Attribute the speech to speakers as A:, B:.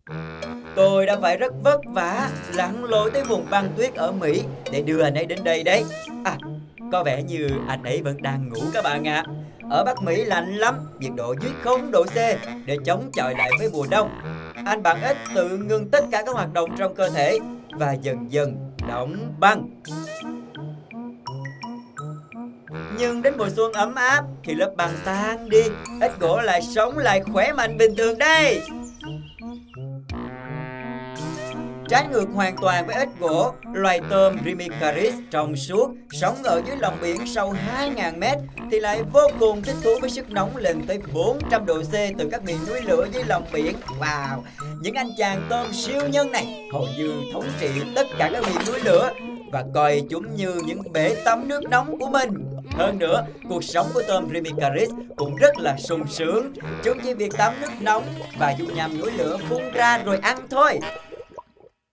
A: Tôi đã phải rất vất vả lặn lội tới vùng băng tuyết ở Mỹ để đưa anh ấy đến đây đấy. À, có vẻ như anh ấy vẫn đang ngủ các bạn ạ. Ở Bắc Mỹ lạnh lắm, nhiệt độ dưới 0 độ C. Để chống chọi lại với mùa đông, anh bạn ít tự ngưng tất cả các hoạt động trong cơ thể và dần dần đóng băng. Nhưng đến mùa xuân ấm áp, khi lớp băng tan đi, ếch gỗ lại sống lại khỏe mạnh bình thường đây. Trái ngược hoàn toàn với ếch gỗ, loài tôm Rimicaris trong suốt sống ở dưới lòng biển sâu 2.000 mét thì lại vô cùng thích thú với sức nóng lên tới 400 độ C từ các miệng núi lửa dưới lòng biển. Wow, những anh chàng tôm siêu nhân này hầu như thống trị tất cả các miệng núi lửa và coi chúng như những bể tắm nước nóng của mình. Hơn nữa, cuộc sống của tôm Rimicaris cũng rất là sung sướng. Chúng chỉ việc tắm nước nóng và dung nham núi lửa phun ra rồi ăn thôi.